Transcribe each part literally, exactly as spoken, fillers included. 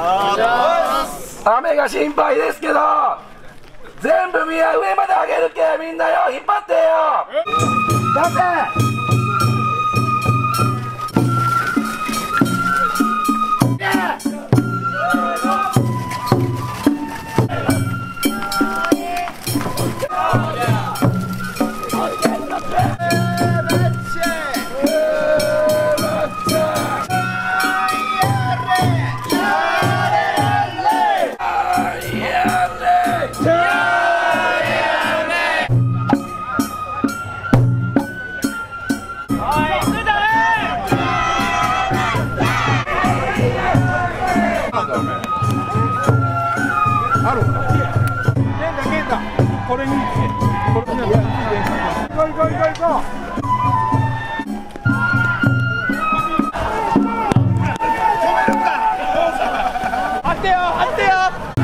雨が心配ですけど、全部宮上まで上げるけ、みんなよ引っ張ってよ。出せ。 これにこれに行こう行こう行こう行こう。張ってよ張ってよ。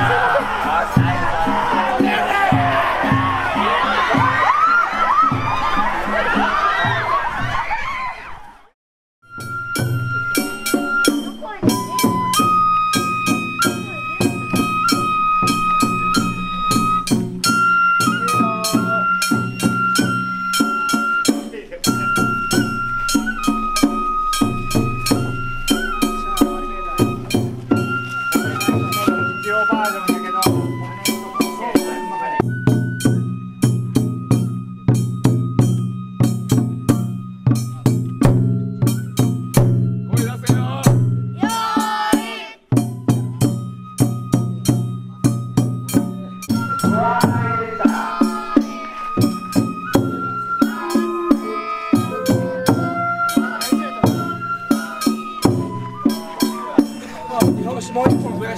もう一本増やした。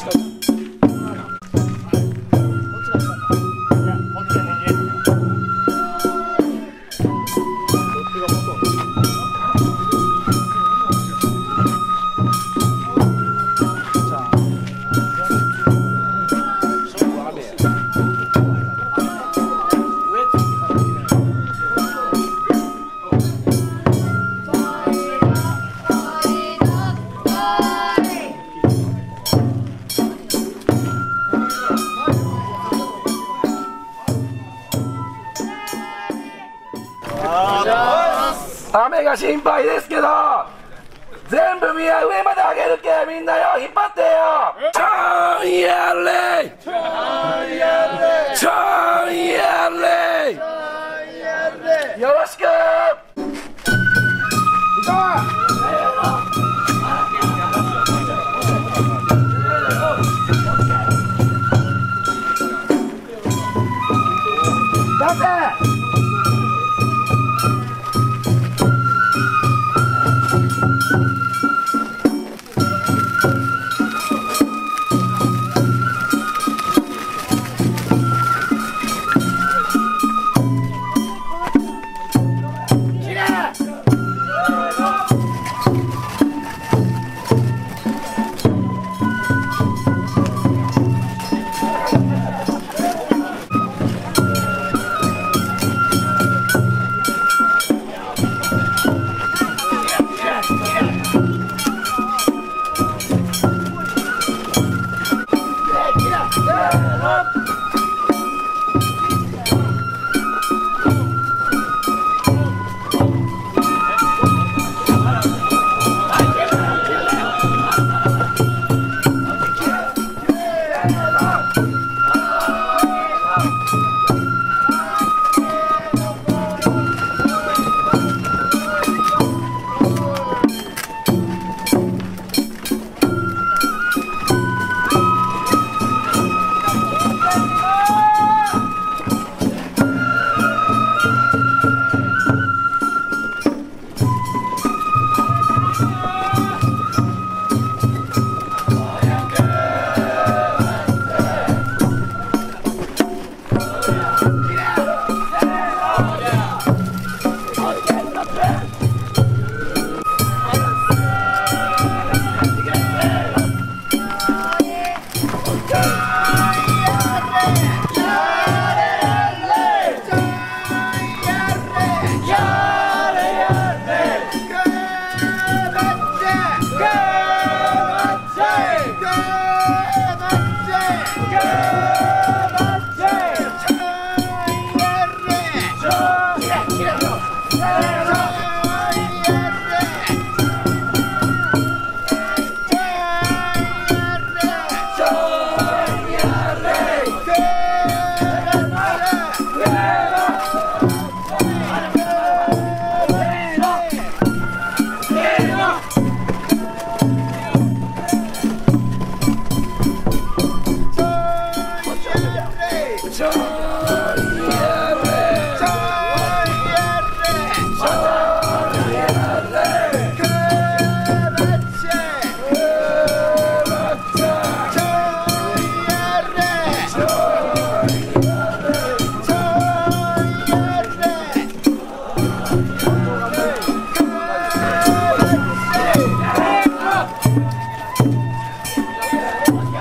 雨が心配ですけど、全部宮上まで上げるけ、みんなよ引っ張ってよ。ちょんやれちょんやれちょんやれよろしく。行こう。出せ。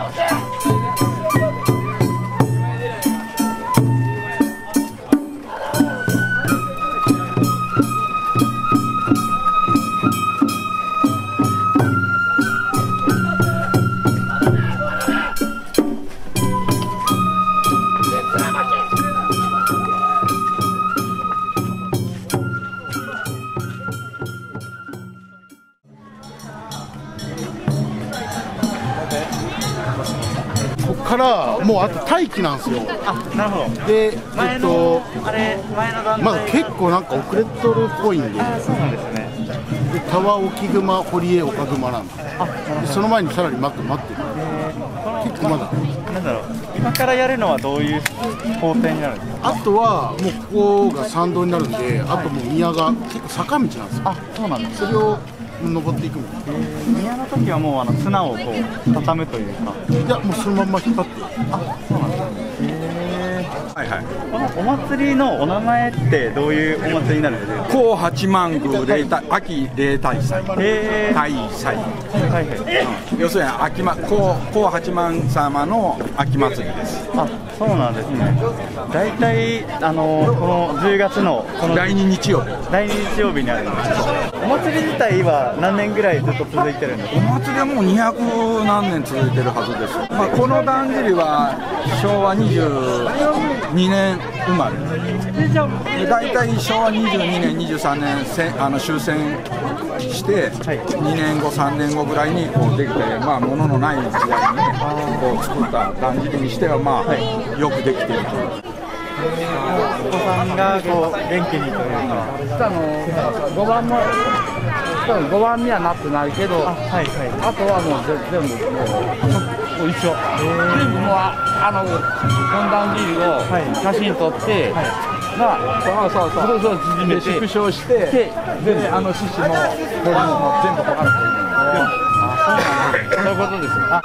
ここからもうあと待機なんですよ。 あ、なるほど。 で、えっと、 あれ、前の段階まだ結構なんか遅れとるっぽいんで、 あ、そうなんですね。 でタワー沖熊、堀江岡熊なんで、 あ、 でその前にさらに待って待ってる。結構まだ。 なんだろう、今からやるのはどういう工程になるんですか。 あとはもうここが参道になるんで、あともう宮が結構坂道なんですよ。 あ、そうなんです。 それを登っていくみたいな。 宮の時はもうあの綱をこう畳むというか。 いやもうそのまんま引っ張って。 あ、そうなんですね。 はいはい。 このお祭りのお名前ってどういうお祭りになるんですか。 高八幡宮例大秋例大祭。 へー大祭。 はいはい。 要するに秋ま高高八幡様の秋祭りです。 あ、そうなんですね。大体あのこのじゅうがつのこの第二日曜日。 第二日曜日にあるんですけど、お祭り自体は何年ぐらいずっと続いてるんですか。 お祭りはもうにひゃく何年続いてるはずです。まあこのだんじりはしょうわにじゅうにねん生まれ。で大体しょうわにじゅうにねんにじゅうさんねんせあの終戦してにねんごさんねんごぐらいにこうできて、まあ物のない時代にねこう作っただんじりにしてはまあ、はい、よくできているという。 お子さんがこう元気にというか。 あのごばんもごばんにはなってないけど、 あ、はいはい。 あとはもうぜ全部もう一緒。全部もうああの本段切りを写真撮って、 はいまあそうそうそうそう縮めて縮小して、であの獅子もこれも全部測るという。 あ、そうなんです。そういうことです。あ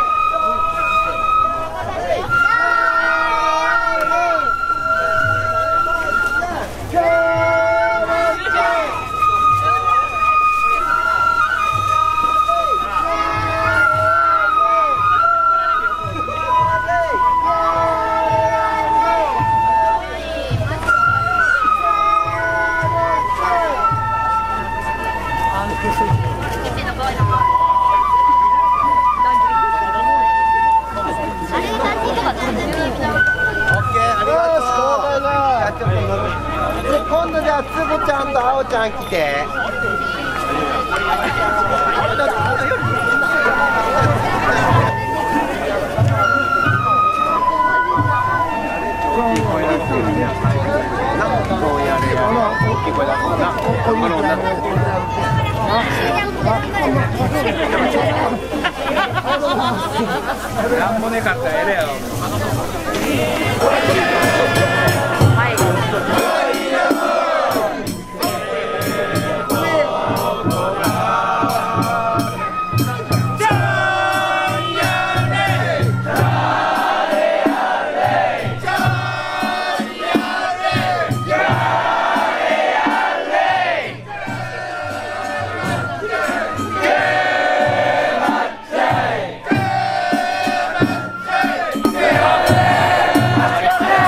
今度じゃあつぶちゃんとあおちゃん来て。 なんもねかったらええやろ。 「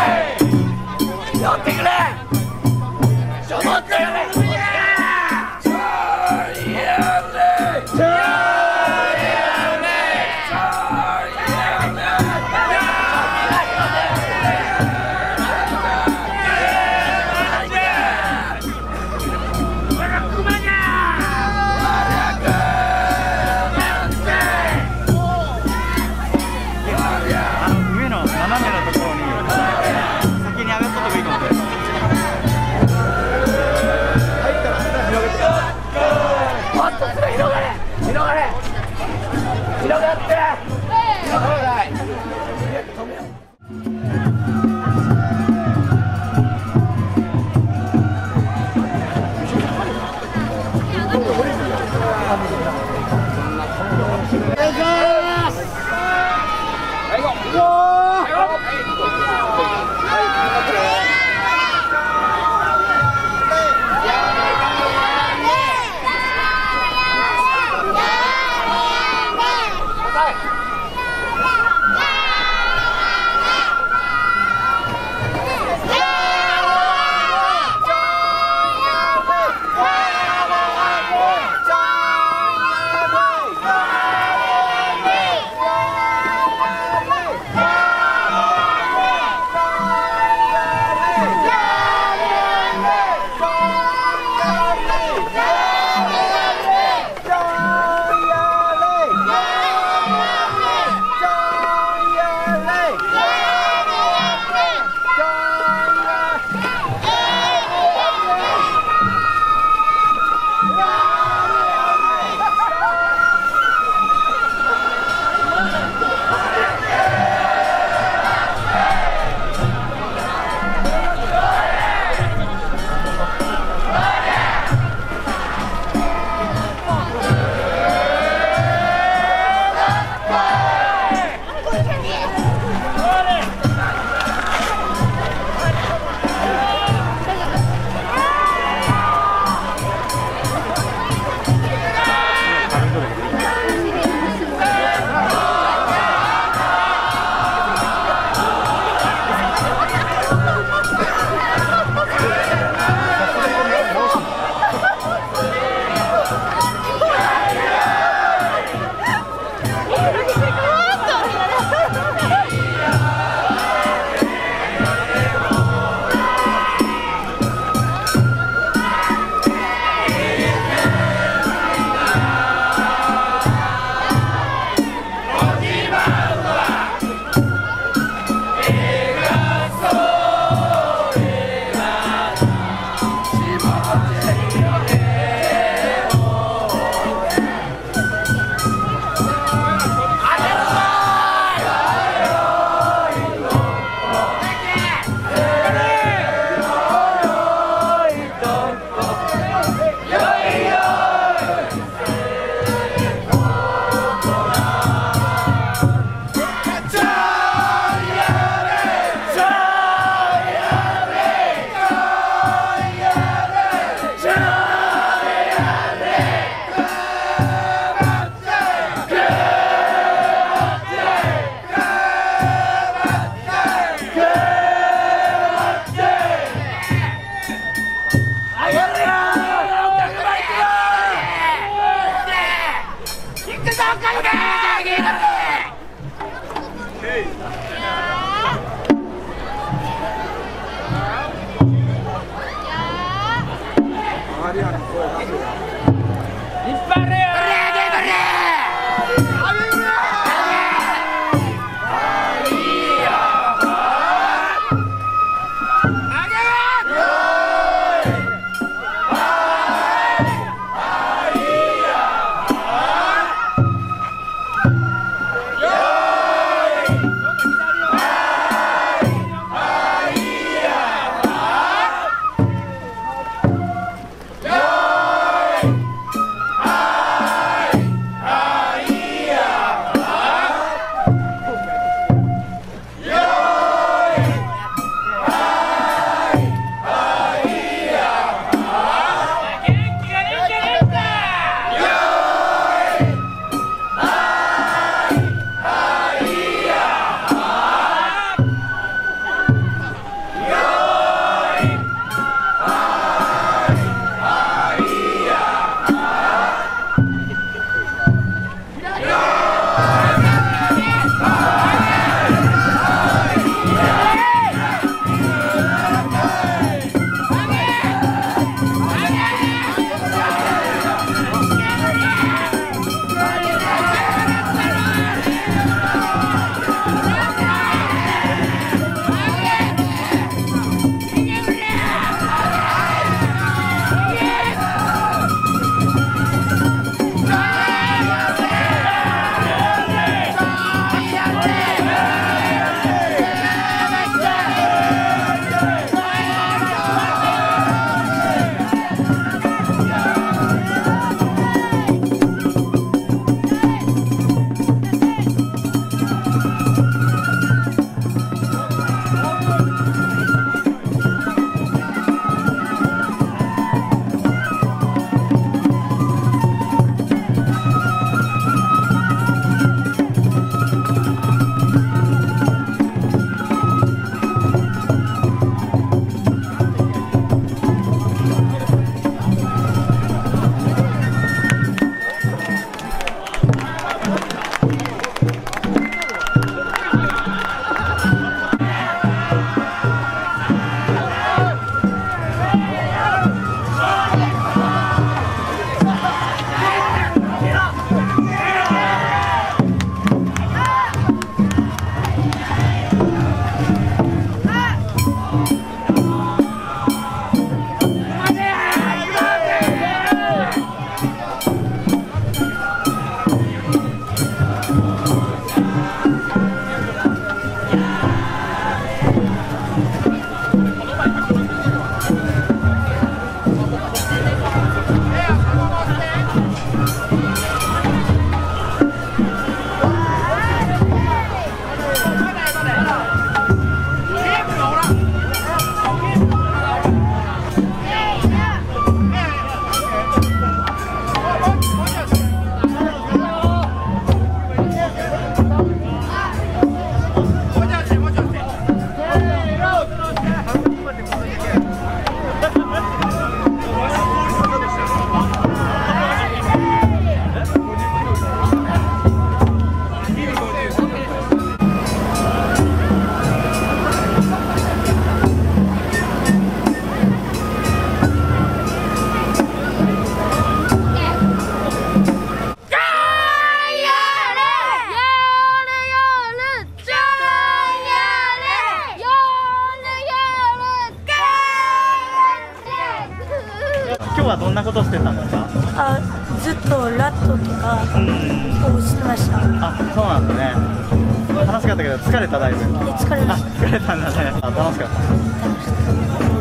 ずっとラットとかをしてました。 あ、そうなんだね。楽しかったけど疲れただいぶ。 疲れました。 疲れたんだね。あ、楽しかった。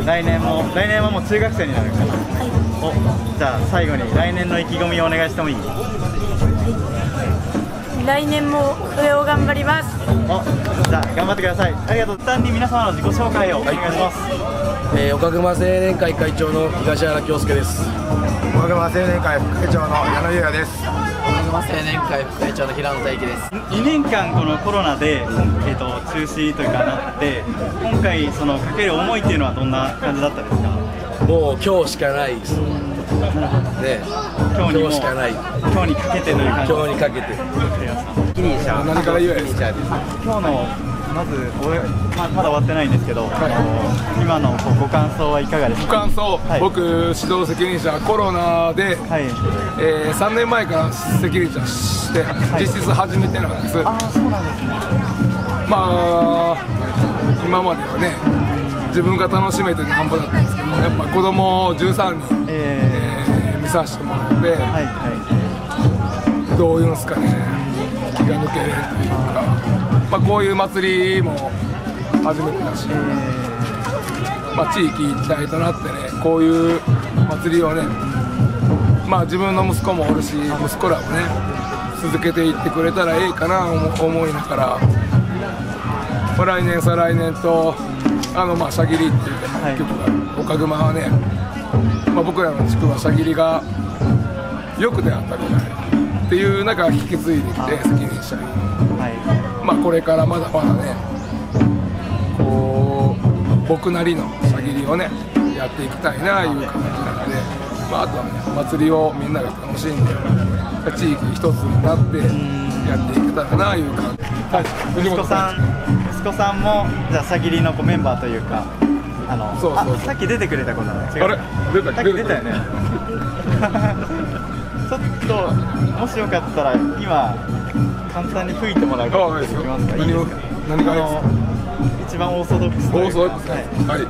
来年も来年はもう中学生になるから。 はい。 お、じゃあ最後に来年の意気込みをお願いしてもいい？ 来年も上を頑張ります。 お、じゃあ頑張ってください。ありがとう。一旦に皆様の自己紹介をお願いします。 えー、岡熊青年会会長の東原京介です。 岡熊青年会副会長の矢野優也です。 岡熊青年会副会長の平野大輝です。 にねんかんこのコロナで、えー、と中止というかなって今回そのかける思いっていうのはどんな感じだったですか？ もう今日しかないですね。 今日にも今日しかない。 今日にかけてという感じ。 今日にかけて。 キリン社何から言えですか？ 今日のまず俺、ま, まだ終わってないんですけど、はい、あの今のこうご感想はいかがですか？ ご感想、 はい、 僕指導責任者コロナで、はい、えー、さんねんまえから責任者して、はい、実質初めてなんです。 ああ、そうなんですね。 まあ今まではね自分が楽しめてなんぼだったんですけど、やっぱ子供じゅうさんにん、えーえー、見させてもらって、はいはい、どういうんですかね、気が抜けれるというか。まあ、こういう祭りも初めてだし、まあ、地域一体となってね、こういう祭りをね、まあ、自分の息子もおるし、息子らもね、続けていってくれたらええかなと思いながら、まあ、来年、再来年と、あのまあ、シャギリっていう曲が、岡熊はね、まあ、僕らの地区はシャギリがよく出会ったみたいっていう中、引き継いできて、責任者に。まあこれからまだまだね、こう僕なりのしゃぎりをねやっていきたいないう感じなので、まあ、あとはね祭りをみんなが楽しんで地域一つになってやっていけたらないう感じ。 はい、息子さん息子さんもじゃあしゃぎりのこうメンバーというか、あのそうそうそう、さっき出てくれた子だね。違う、あれ出た、さっき出たよね。ちょっともしよかったら今簡単に吹いてもらうことできますか？いいですか？ 何がいいですか？ 一番オーソドックスというか。オーソドックス、はい、はい。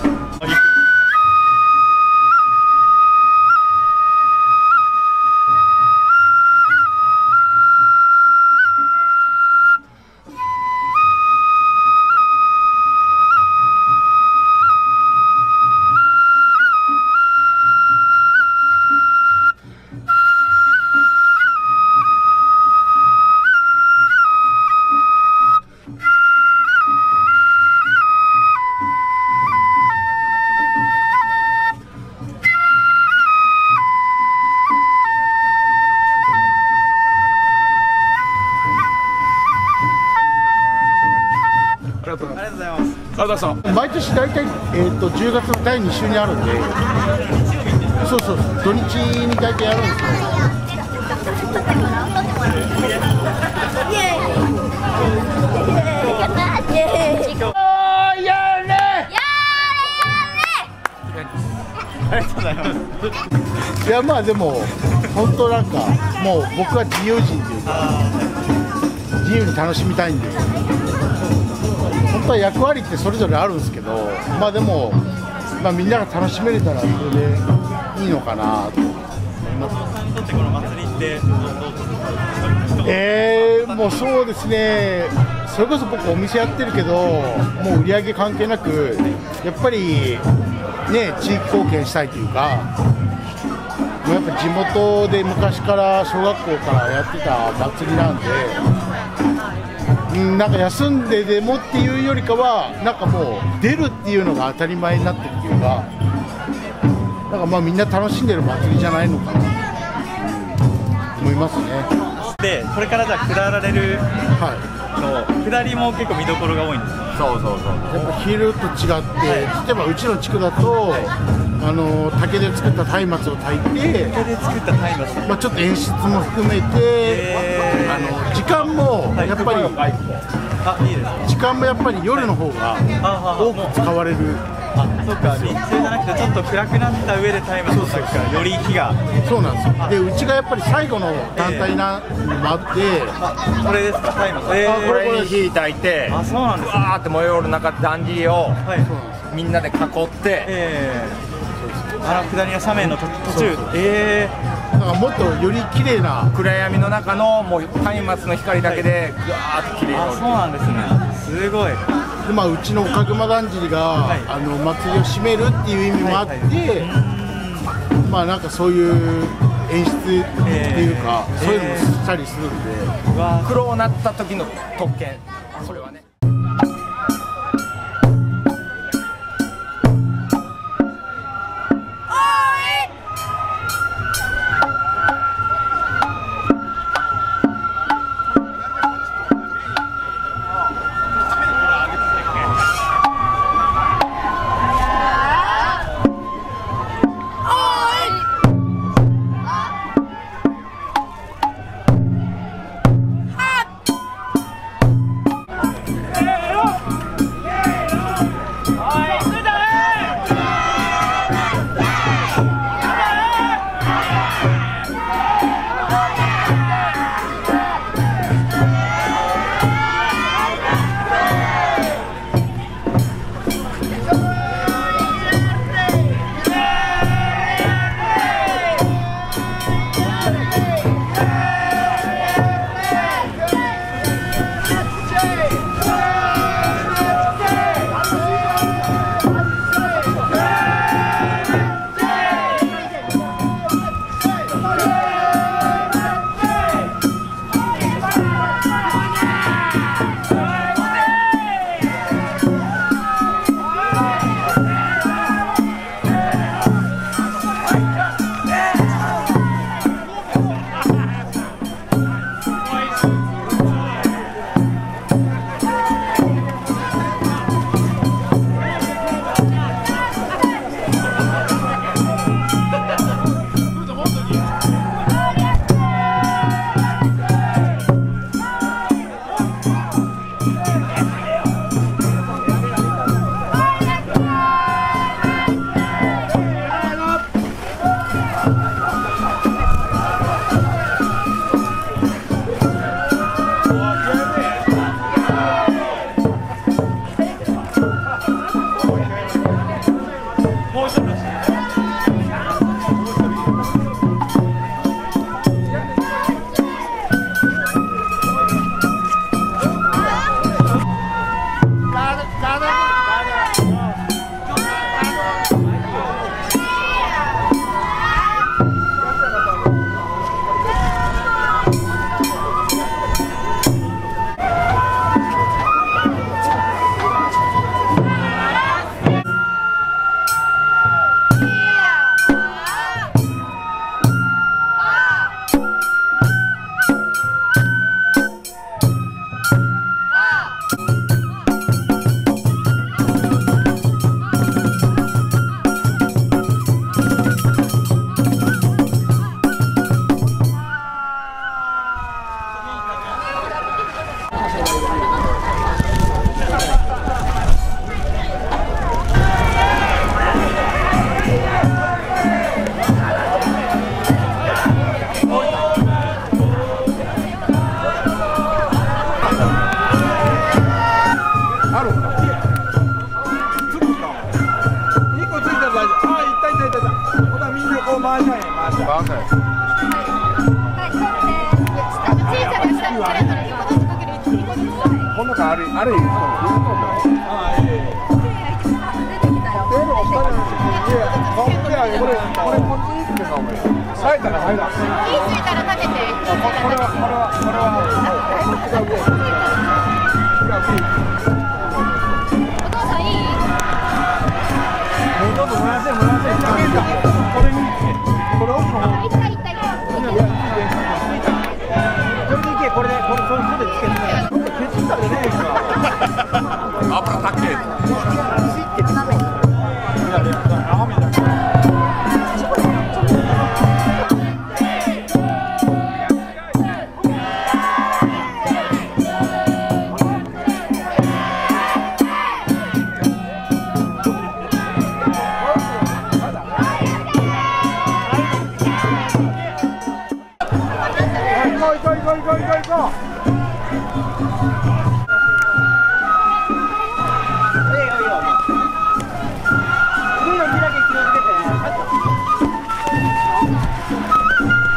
ありがとうございます。ありがとうございました。 毎年大体、えー、とじゅうがつのだいに週にあるんで、そうそう、土日に大体やるんですよ。 ありがとうございます。 いや、まあでも本当なんかもう僕は自由人というか自由に楽しみたいんで、本当は役割ってそれぞれあるんですけど、まあでも、まあ、みんなが楽しめれたらそれでいいのかなと思います。 にとってこの祭りってどうですか？ えー、もうそうですね、それこそ僕お店やってるけどもう売り上げ関係なくやっぱりね地域貢献したいというか、もうやっぱ地元で昔から小学校からやってた祭りなんで、なんか休んででもっていうよりかはなんかもう出るっていうのが当たり前になってるっていうか、なんかまあみんな楽しんでる祭りじゃないのかなと、うん、思いますね。 でこれからじゃあ下られるの、下りも結構見どころが多いんですか？ そうそうそう、やっぱ昼と違って、例えばうちの地区だと、はい、あの竹で作った松明を炊いて、 竹で作った松明、 まあ、ちょっと演出も含めて、あの時間もやっぱり、はい、 あ、いいですね、 時間もやっぱり夜の方が多く使われる。 あ、そうか、日中じゃなくてちょっと暗くなった上で松明を炊くからより火が。 そうなんですよ。でうちがやっぱり最後の団体なのもあって、えー、 あ、これですか、松明、えー、 これに火炊いて、 あ、そうなんですね、 バーって燃えおる中でだんじりを、はい、みんなで囲って、 えー、あの下りの斜面の途中、えーなんかもっとより綺麗な暗闇の中のもう松明の光だけでぐわーっと綺麗になる。 そうなんですね。すごい。 で、まあ、うちの岡熊だんじりが、はい、あの祭りを締めるっていう意味もあって、はいはい、まあなんかそういう演出っていうか、えー、そういうのもしたりするんで、 えー、黒になった時の特権、それはね。 海の木だけ気をつけて。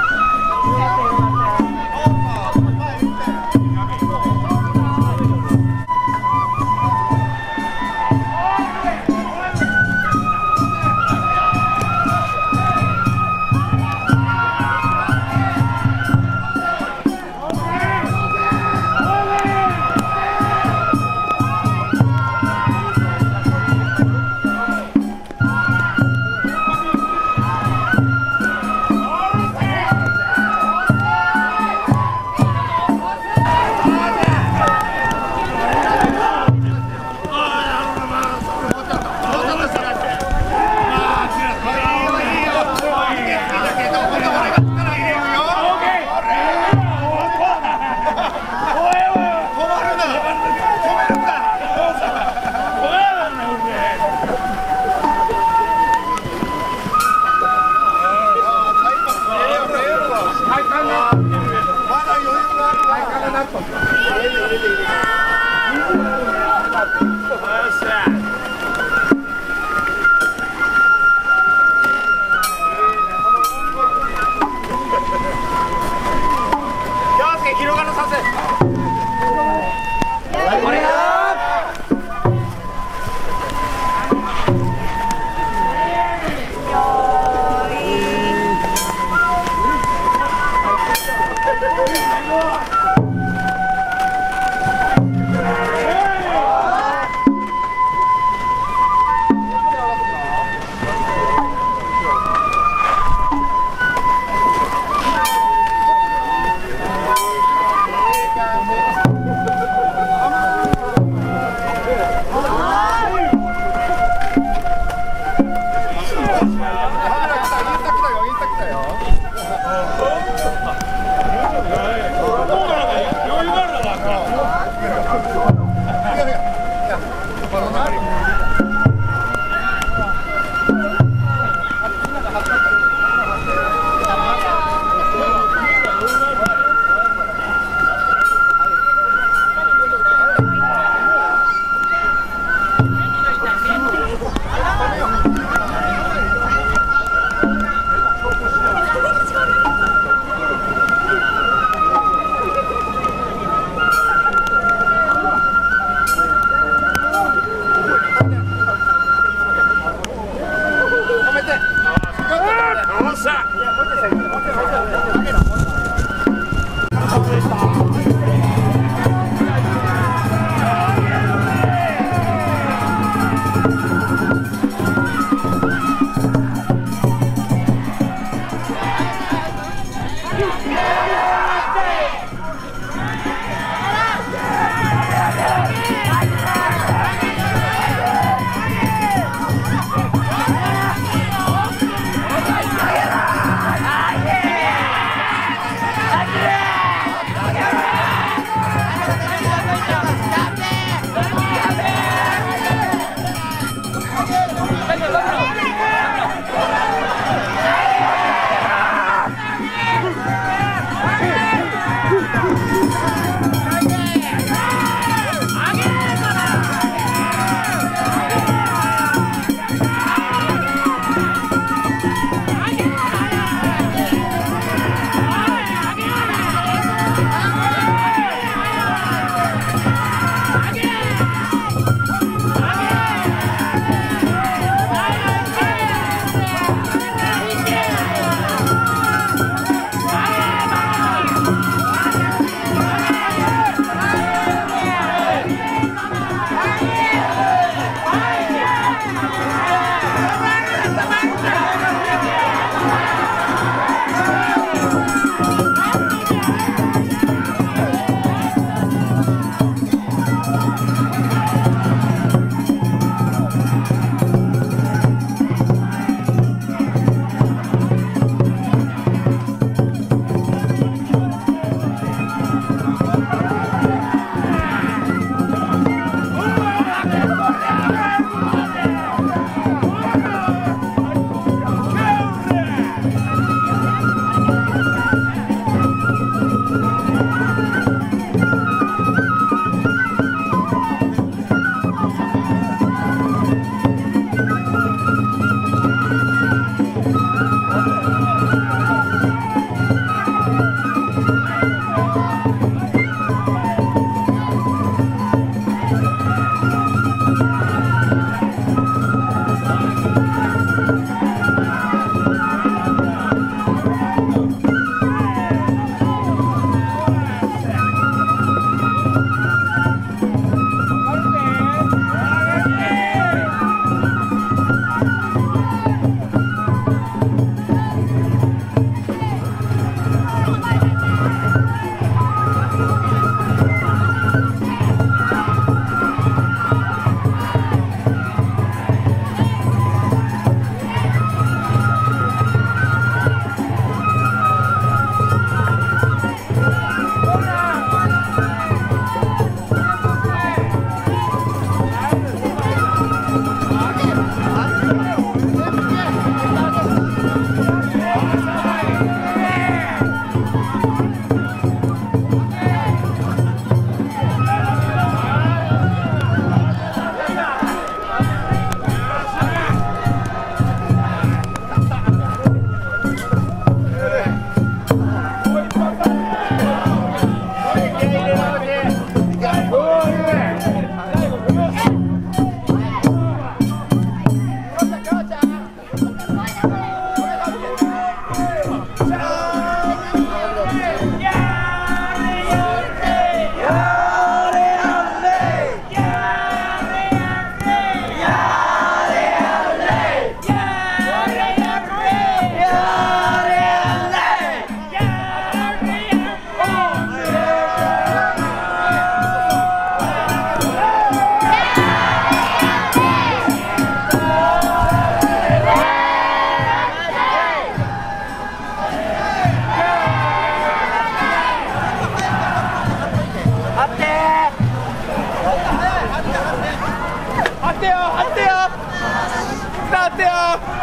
ってよ。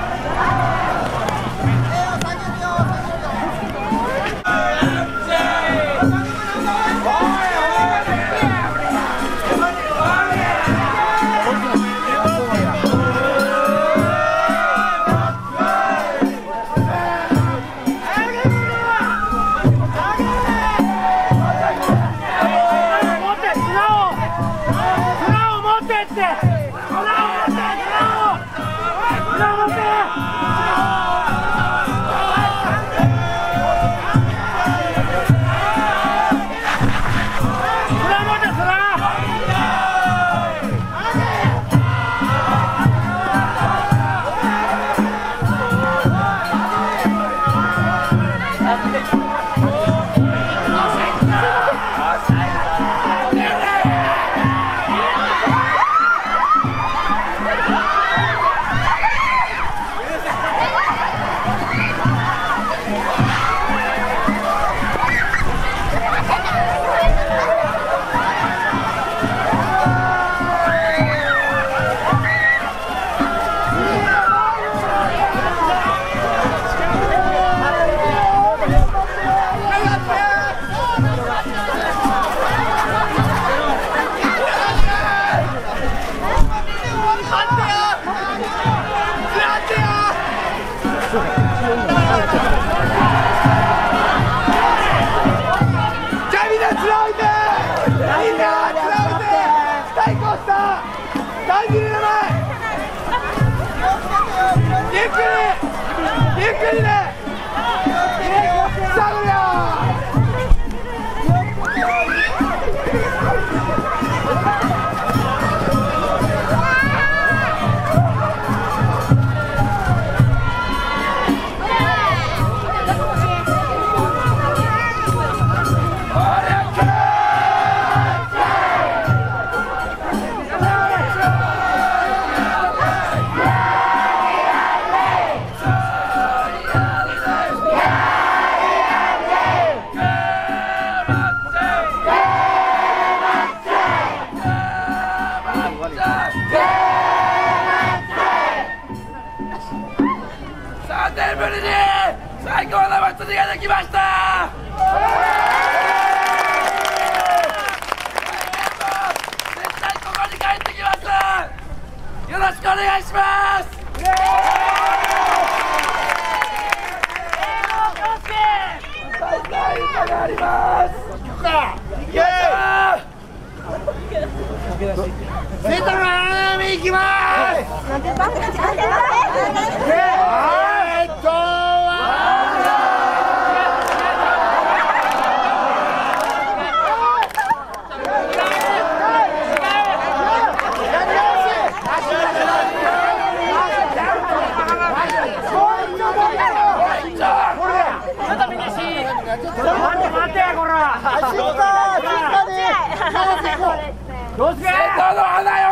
最高の祭りができました。絶対ここに帰ってきます。よろしくお願いします。大会歌があります。イエーイ。セントラーメン行きます。なんでなんでなんでなんでえーっとどうする？